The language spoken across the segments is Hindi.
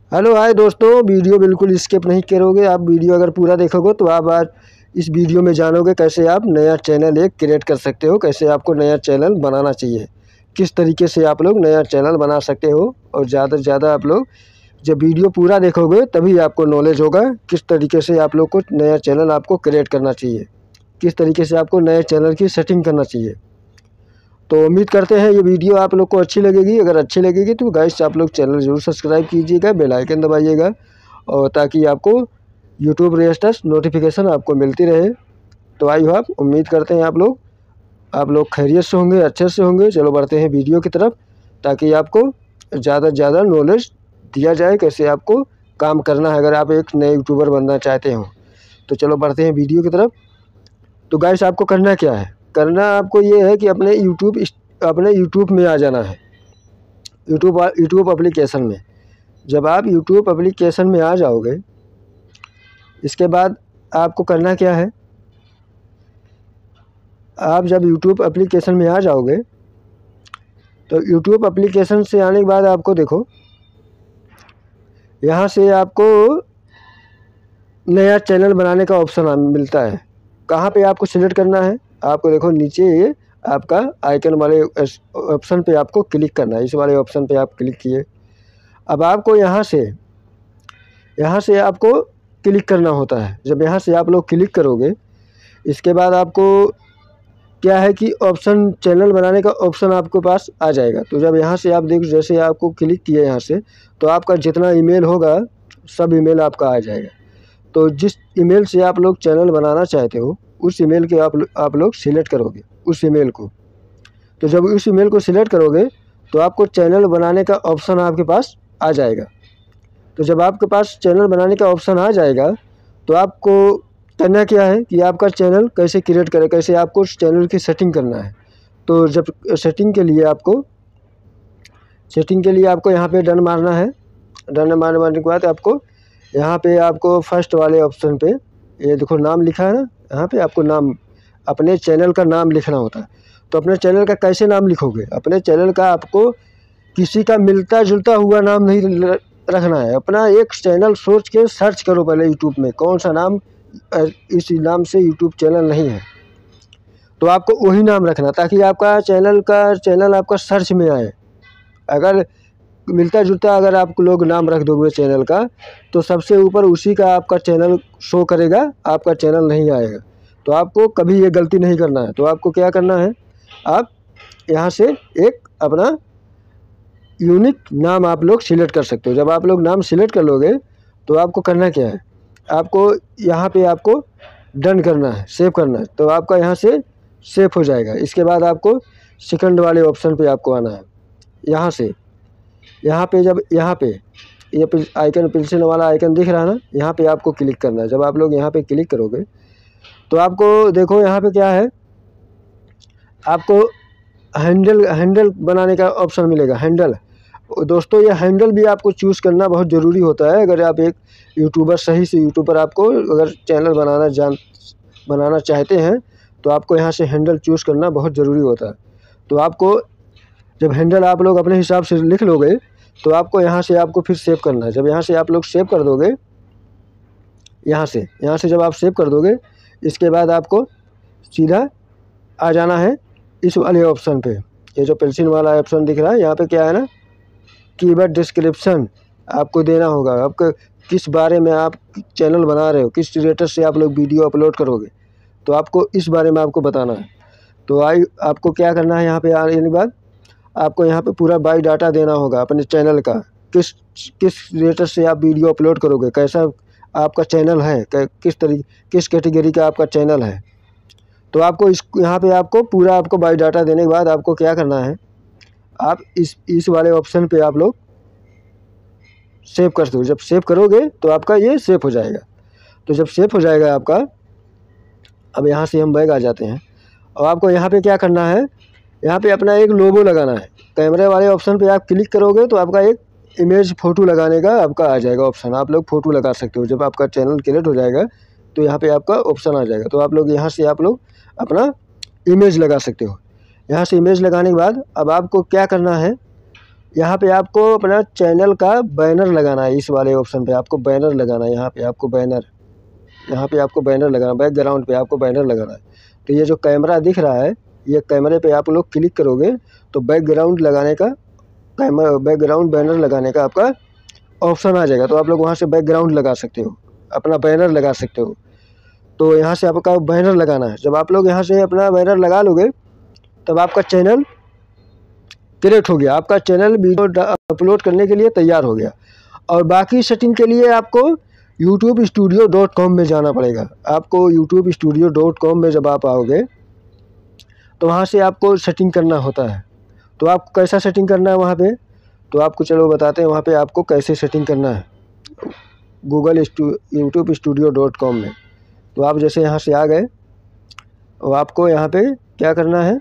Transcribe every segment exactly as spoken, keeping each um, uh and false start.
हेलो हाय दोस्तों, वीडियो बिल्कुल स्किप नहीं करोगे। आप वीडियो अगर पूरा देखोगे तो आप आज इस वीडियो में जानोगे कैसे आप नया चैनल एक क्रिएट कर सकते हो, कैसे आपको नया चैनल बनाना चाहिए, किस तरीके से आप लोग नया चैनल बना सकते हो। और ज़्यादा से ज़्यादा आप लोग जब वीडियो पूरा देखोगे तभी आपको नॉलेज होगा किस तरीके से आप लोग को नया चैनल आपको क्रिएट करना चाहिए, किस तरीके से आपको नए चैनल की सेटिंग करना चाहिए। तो उम्मीद करते हैं ये वीडियो आप लोग को अच्छी लगेगी। अगर अच्छी लगेगी तो गाइस आप लोग चैनल ज़रूर सब्सक्राइब कीजिएगा, बेल आइकन दबाइएगा, और ताकि आपको यूट्यूब लेटेस्ट नोटिफिकेशन आपको मिलती रहे। तो आई होप, उम्मीद करते हैं आप लोग आप लोग खैरियत से होंगे, अच्छे से होंगे। चलो बढ़ते हैं वीडियो की तरफ, ताकि आपको ज़्यादा से ज़्यादा नॉलेज दिया जाए कैसे आपको काम करना है अगर आप एक नए यूट्यूबर बनना चाहते हो। तो चलो बढ़ते हैं वीडियो की तरफ। तो गाइस आपको करना क्या है, करना आपको ये है कि अपने यूट्यूब अपने यूट्यूब में आ जाना है, यूट्यूब यूट्यूब एप्लीकेशन में। जब आप यूट्यूब एप्लीकेशन में आ जाओगे, इसके बाद आपको करना क्या है, आप जब यूट्यूब एप्लीकेशन में आ जाओगे तो यूट्यूब एप्लीकेशन से आने के बाद आपको देखो यहाँ से आपको नया चैनल बनाने का ऑप्शन मिलता है। कहाँ पे आपको सिलेक्ट करना है, आपको देखो नीचे ये आपका आइकन वाले ऑप्शन पे आपको क्लिक करना है। इस वाले ऑप्शन पे आप क्लिक किए। अब आपको यहाँ से यहाँ से आपको क्लिक करना होता है। जब यहाँ से आप लोग क्लिक करोगे, इसके बाद आपको क्या है कि ऑप्शन चैनल बनाने का ऑप्शन आपके पास आ जाएगा। तो जब यहाँ से आप देखो, जैसे आपको क्लिक किया यहाँ से, तो आपका जितना ईमेल होगा सब ईमेल आपका आ जाएगा। तो जिस ईमेल से आप लोग चैनल बनाना चाहते हो उस ईमेल के आप आप लोग सिलेक्ट करोगे उस ईमेल को। तो जब उस ईमेल को सिलेक्ट करोगे तो आपको चैनल बनाने का ऑप्शन आपके पास आ जाएगा। तो जब आपके पास चैनल बनाने का ऑप्शन आ जाएगा तो आपको करना क्या है कि आपका चैनल कैसे क्रिएट करें, कैसे आपको उस चैनल की सेटिंग करना है। तो जब सेटिंग के लिए आपको सेटिंग के लिए आपको यहाँ पे डन मारना है। डन मारने मारने के बाद आपको यहाँ पे आपको फर्स्ट वाले ऑप्शन पे ये देखो नाम लिखा है ना, यहाँ पे आपको नाम अपने चैनल का नाम लिखना होता है। तो अपने चैनल का कैसे नाम लिखोगे, अपने चैनल का आपको किसी का मिलता जुलता हुआ नाम नहीं रखना है। अपना एक चैनल सोच के सर्च करो पहले यूट्यूब में कौन सा नाम, इस नाम से यूट्यूब चैनल नहीं है तो आपको वही नाम रखना, ताकि आपका चैनल का चैनल आपका सर्च में आए। अगर मिलता जुलता अगर आप लोग नाम रख दोगे चैनल का तो सबसे ऊपर उसी का आपका चैनल शो करेगा, आपका चैनल नहीं आएगा। तो आपको कभी ये गलती नहीं करना है। तो आपको क्या करना है, आप यहाँ से एक अपना यूनिक नाम आप लोग सिलेक्ट कर सकते हो। जब आप लोग नाम सिलेक्ट कर लोगे तो आपको करना क्या है, आपको यहाँ पे आपको डन करना है, सेव करना है। तो आपका यहाँ से सेव हो जाएगा। इसके बाद आपको सेकंड वाले ऑप्शन पे आपको आना है। यहाँ से यहाँ पे जब यहाँ पे ये यह आइकन पेंसिल वाला आइकन दिख रहा है ना, यहाँ पे आपको क्लिक करना है। जब आप लोग यहाँ पे क्लिक करोगे तो आपको देखो यहाँ पे क्या है, आपको हैंडल हैंडल बनाने का ऑप्शन मिलेगा। हैंडल दोस्तों, ये हैंडल भी आपको चूज़ करना बहुत ज़रूरी होता है। अगर आप एक यूट्यूबर सही से यूट्यूबर आपको अगर चैनल बनाना जान बनाना चाहते हैं तो आपको यहाँ से हैंडल चूज़ करना बहुत ज़रूरी होता है। तो आपको जब हैंडल आप लोग अपने हिसाब से लिख लोगे तो आपको यहाँ से आपको फिर सेव करना है। जब यहाँ से आप लोग सेव कर दोगे, यहाँ से यहाँ से जब आप सेव कर दोगे, इसके बाद आपको सीधा आ जाना है इस वाले ऑप्शन पे। ये जो पेंसिल वाला ऑप्शन दिख रहा है, यहाँ पे क्या है ना, कीवर्ड डिस्क्रिप्शन आपको देना होगा। आपको किस बारे में आप चैनल बना रहे हो, किस रिलेटेड से आप लोग वीडियो अपलोड करोगे, तो आपको इस बारे में आपको बताना है। तो आई आपको क्या करना है, यहाँ पे आने के बाद आपको यहाँ पे पूरा बायो डाटा देना होगा अपने चैनल का, किस किस रिलेटेड से आप वीडियो अपलोड करोगे, कैसा आपका चैनल है, किस तरीके किस कैटेगरी का आपका चैनल है। तो आपको इस यहाँ पे आपको पूरा आपको बायो डाटा देने के बाद आपको क्या करना है, आप इस इस वाले ऑप्शन पे आप लोग सेव कर दो। जब सेव करोगे तो आपका ये सेव हो जाएगा। तो जब सेव हो जाएगा आपका, अब यहाँ से हम बैक आ जाते हैं और आपको यहाँ पे क्या करना है, यहाँ पे अपना एक लोगो लगाना है। कैमरे वाले ऑप्शन पे आप क्लिक करोगे तो आपका एक इमेज फ़ोटो लगाने का आपका आ जाएगा ऑप्शन। आप लोग फ़ोटो लगा सकते हो। जब आपका चैनल क्रिएट हो जाएगा तो यहाँ पे आपका ऑप्शन आ जाएगा। तो आप लोग यहाँ से आप लोग अपना इमेज लगा सकते हो। यहाँ से इमेज लगाने के बाद अब आपको क्या करना है, यहाँ पे आपको अपना चैनल का बैनर लगाना है। इस वाले ऑप्शन पे आपको बैनर लगाना है। यहाँ पे आपको बैनर यहाँ पे आपको बैनर लगाना है, बैकग्राउंड पे आपको बैनर लगाना है। तो ये जो कैमरा दिख रहा है, ये कैमरे पे आप लोग क्लिक करोगे तो बैकग्राउंड लगाने का कैमरा बैकग्राउंड बैनर लगाने का आपका ऑप्शन आ जाएगा। तो आप लोग वहाँ से बैकग्राउंड लगा सकते हो, अपना बैनर लगा सकते हो। तो यहाँ से आपका बैनर लगाना है। जब आप लोग यहाँ से अपना बैनर लगा लोगे तब आपका चैनल क्रिएट हो गया, आपका चैनल वीडियो अपलोड करने के लिए तैयार हो गया। और बाकी सेटिंग के लिए आपको यूट्यूब स्टूडियो डॉट कॉम में जाना पड़ेगा। आपको यूट्यूब स्टूडियो डॉट कॉम में जब आप आओगे तो वहाँ से आपको सेटिंग करना होता है। तो आपको कैसा सेटिंग करना है वहाँ पे, तो आपको चलो बताते हैं वहाँ पे आपको कैसे सेटिंग करना है गूगल स्टू यूट्यूब स्टूडियो डॉट कॉम में। तो आप जैसे यहाँ से आ गए और आपको यहाँ पे क्या करना है,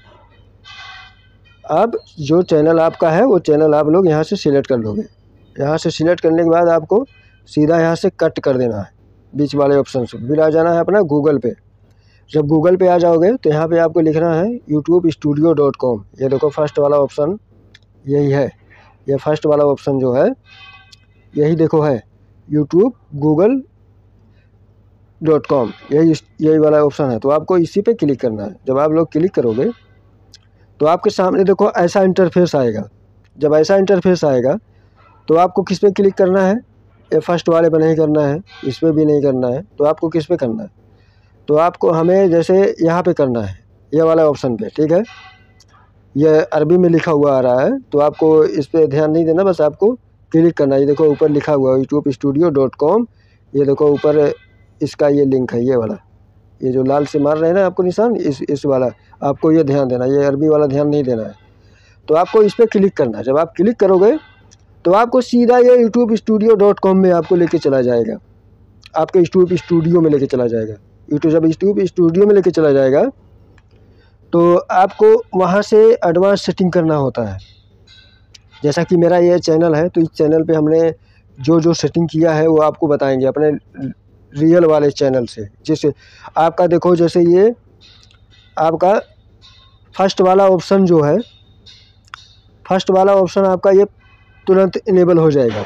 अब जो चैनल आपका है वो चैनल आप लोग यहाँ से सिलेक्ट कर लोगे। यहाँ से सिलेक्ट करने के बाद आपको सीधा यहाँ से कट कर देना है, बीच वाले ऑप्शन से फिर आ जाना है अपना गूगल पे। जब गूगल पे आ जाओगे तो यहाँ पे आपको लिखना है यूट्यूब स्टूडियो डॉट कॉम। ये देखो फर्स्ट वाला ऑप्शन यही है, ये फर्स्ट वाला ऑप्शन जो है यही देखो है यूट्यूब गूगल डॉट कॉम, यही यही वाला ऑप्शन है। तो आपको इसी पे क्लिक करना है। जब आप लोग क्लिक करोगे तो आपके सामने देखो ऐसा इंटरफेस आएगा। जब ऐसा इंटरफेस आएगा तो आपको किस पे क्लिक करना है, ये फर्स्ट वाले पे नहीं करना है, इस पर भी नहीं करना है। तो आपको किस पे करना है, तो आपको हमें जैसे यहाँ पे करना है, ये वाला ऑप्शन पे, ठीक है। ये अरबी में लिखा हुआ आ रहा है तो आपको इस पर ध्यान नहीं देना, बस आपको क्लिक करना है। ये देखो ऊपर लिखा हुआ है यूट्यूब स्टूडियो डॉट कॉम, ये देखो ऊपर इसका ये लिंक है, ये वाला, ये जो लाल से मार रहे हैं ना आपको निशान, इस इस वाला आपको ये ध्यान देना, ये अरबी वाला ध्यान नहीं देना है। तो आपको इस पर क्लिक करना है। जब आप क्लिक करोगे तो आपको सीधा ये यूट्यूब स्टूडियो डॉट कॉम में आपको लेके चला जाएगा, आपके यूट्यूब स्टूडियो में लेके चला जाएगा। यूट्यूब जब यूट्यूब स्टूडियो में लेके चला जाएगा तो आपको वहाँ से एडवांस सेटिंग करना होता है। जैसा कि मेरा ये चैनल है तो इस चैनल पे हमने जो जो सेटिंग किया है वो आपको बताएंगे अपने रियल वाले चैनल से। जैसे आपका देखो, जैसे ये आपका फर्स्ट वाला ऑप्शन जो है, फर्स्ट वाला ऑप्शन आपका ये तुरंत इनेबल हो जाएगा।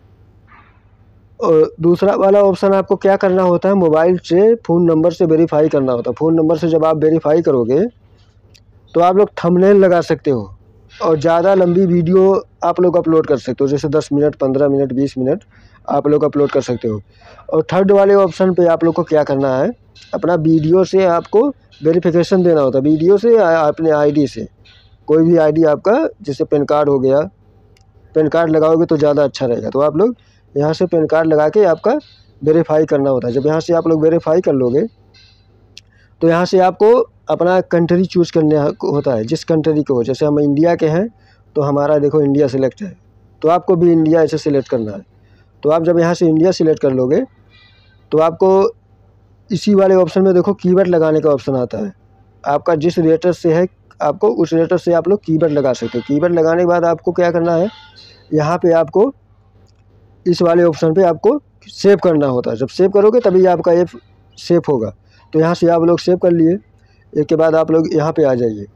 और दूसरा वाला ऑप्शन आपको क्या करना होता है, मोबाइल से फ़ोन नंबर से वेरीफाई करना होता है। फ़ोन नंबर से जब आप वेरीफाई करोगे तो आप लोग थंबनेल लगा सकते हो और ज़्यादा लंबी वीडियो आप लोग अपलोड कर सकते हो, जैसे दस मिनट, पंद्रह मिनट, बीस मिनट आप लोग अपलोड कर सकते हो। और थर्ड वाले ऑप्शन पे आप लोग को क्या करना है, अपना वीडियो से आपको वेरिफिकेशन देना होता है, वीडियो से अपने आईडी से, कोई भी आईडी आपका, जैसे पैन कार्ड हो गया, पैन कार्ड लगाओगे तो ज़्यादा अच्छा रहेगा। तो आप लोग यहाँ से पैन कार्ड लगा के आपका वेरीफाई करना होता है। जब यहाँ से आप लोग वेरीफाई कर लोगे तो यहाँ से आपको अपना कंट्री चूज़ करने होता है, जिस कंट्री को, जैसे हम इंडिया के हैं तो हमारा देखो इंडिया सिलेक्ट है, तो आपको भी इंडिया ऐसे सिलेक्ट करना है। तो आप जब यहाँ से इंडिया सिलेक्ट कर लोगे तो आपको इसी वाले ऑप्शन में देखो कीवर्ड लगाने का ऑप्शन आता है। आपका जिस रेटर से है आपको उस रेटर से आप लोग कीवर्ड लगा सकते हो। कीवर्ड लगाने के बाद आपको क्या करना है, यहाँ पे आपको इस वाले ऑप्शन पे आपको सेव करना होता है। जब सेव करोगे तभी आपका ऐप सेव होगा। तो यहाँ से आप लोग सेव कर लिए, एक के बाद आप लोग यहाँ पे आ जाइए।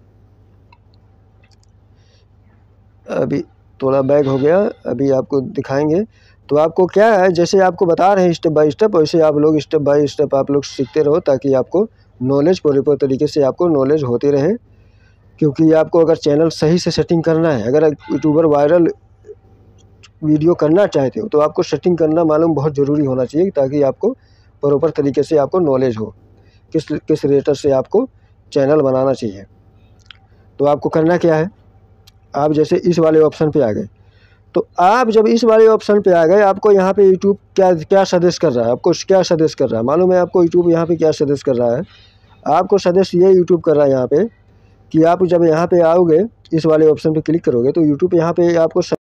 अभी थोड़ा बैक हो गया, अभी आपको दिखाएंगे। तो आपको क्या है, जैसे आपको बता रहे हैं स्टेप बाय स्टेप, वैसे आप लोग स्टेप बाय स्टेप आप लोग सीखते रहो ताकि आपको नॉलेज पूरे तरीके से आपको नॉलेज होती रहे। क्योंकि आपको अगर चैनल सही से सेटिंग करना है, अगर यूट्यूबर वायरल वीडियो करना चाहते हो तो आपको सेटिंग करना मालूम बहुत ज़रूरी होना चाहिए, ताकि आपको प्रॉपर तरीके से आपको नॉलेज हो किस किस रेटर से आपको चैनल बनाना चाहिए। तो आपको करना क्या है, आप जैसे इस वाले ऑप्शन पे आ गए, तो आप जब इस वाले ऑप्शन पे आ गए, आपको यहाँ पे यूट्यूब क्या क्या सजेस्ट कर रहा है, आपको क्या सजेस्ट कर रहा है मालूम है आपको यूट्यूब यहाँ पे क्या सजेस्ट कर रहा है। आपको सजेस्ट ये यूट्यूब कर रहा है यहाँ पे कि आप जब यहाँ पे आओगे, इस वाले ऑप्शन पे क्लिक करोगे तो यूट्यूब यहाँ पे आपको